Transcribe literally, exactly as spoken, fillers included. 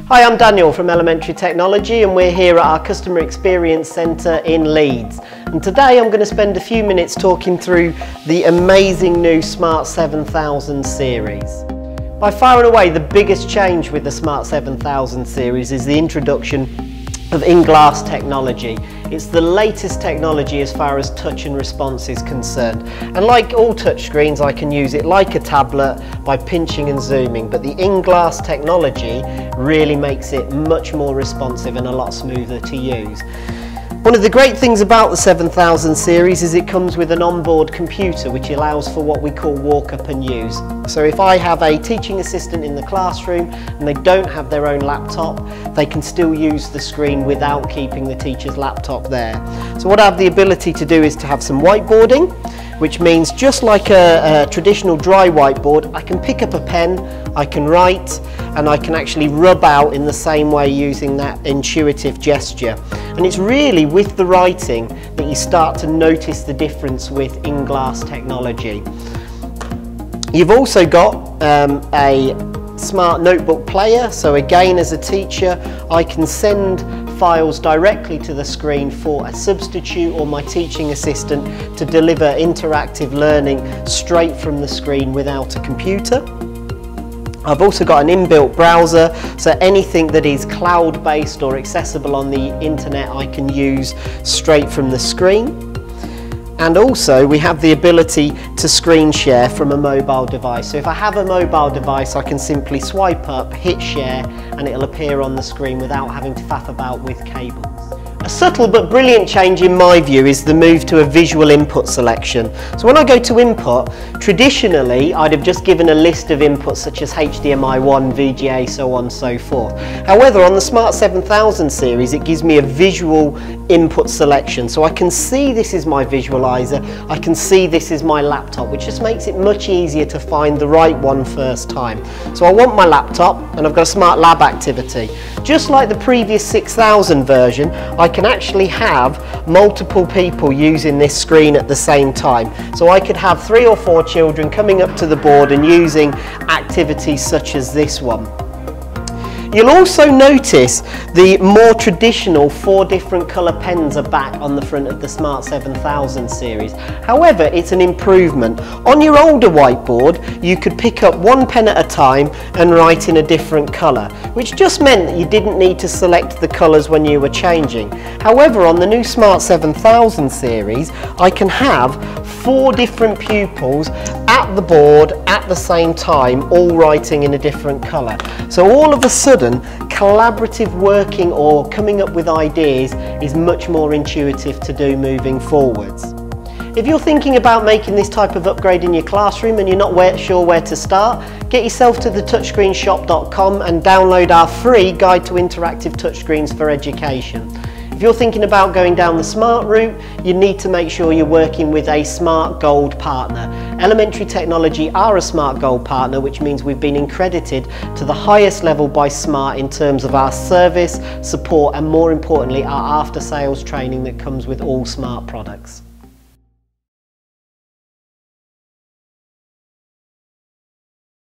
Hi, I'm Daniel from Elementary Technology and we're here at our Customer Experience Centre in Leeds. And today I'm going to spend a few minutes talking through the amazing new Smart seven thousand series. By far and away the biggest change with the Smart seven thousand series is the introduction of in-glass technology. It's the latest technology as far as touch and response is concerned. And like all touch screens, I can use it like a tablet by pinching and zooming, but the in-glass technology really makes it much more responsive and a lot smoother to use. One of the great things about the seven thousand series is it comes with an onboard computer which allows for what we call walk up and use. So if I have a teaching assistant in the classroom and they don't have their own laptop, they can still use the screen without keeping the teacher's laptop there. So what I have the ability to do is to have some whiteboarding, which means just like a, a traditional dry whiteboard, I can pick up a pen, I can write, and I can actually rub out in the same way using that intuitive gesture. And it's really with the writing that you start to notice the difference with in-glass technology. You've also got um, a smart notebook player, so again as a teacher I can send files directly to the screen for a substitute or my teaching assistant to deliver interactive learning straight from the screen without a computer. I've also got an inbuilt browser, so anything that is cloud-based or accessible on the internet I can use straight from the screen. And also we have the ability to screen share from a mobile device. So if I have a mobile device, I can simply swipe up, hit share, and it'll appear on the screen without having to faff about with cables. A subtle but brilliant change in my view is the move to a visual input selection. So when I go to input, traditionally I'd have just given a list of inputs such as H D M I one, V G A, so on and so forth. However, on the Smart seven thousand series it gives me a visual input selection. So I can see this is my visualizer, I can see this is my laptop, which just makes it much easier to find the right one first time. So I want my laptop and I've got a Smart Lab activity. Just like the previous six thousand version, I can actually have multiple people using this screen at the same time. So I could have three or four children coming up to the board and using activities such as this one. You'll also notice the more traditional four different colour pens are back on the front of the Smart seven thousand series. However, it's an improvement. On your older whiteboard, you could pick up one pen at a time and write in a different colour, which just meant that you didn't need to select the colours when you were changing. However, on the new Smart seven thousand series, I can have four different pupils at the board at the same time, all writing in a different colour. So all of a sudden, collaborative working or coming up with ideas is much more intuitive to do moving forwards. If you're thinking about making this type of upgrade in your classroom and you're not where, sure where to start, get yourself to the touchscreen shop dot com and download our free Guide to Interactive Touchscreens for Education. If you're thinking about going down the smart route, you need to make sure you're working with a Smart Gold partner. Elementary Technology are a Smart Gold partner, which means we've been accredited to the highest level by Smart in terms of our service, support, and more importantly, our after-sales training that comes with all Smart products.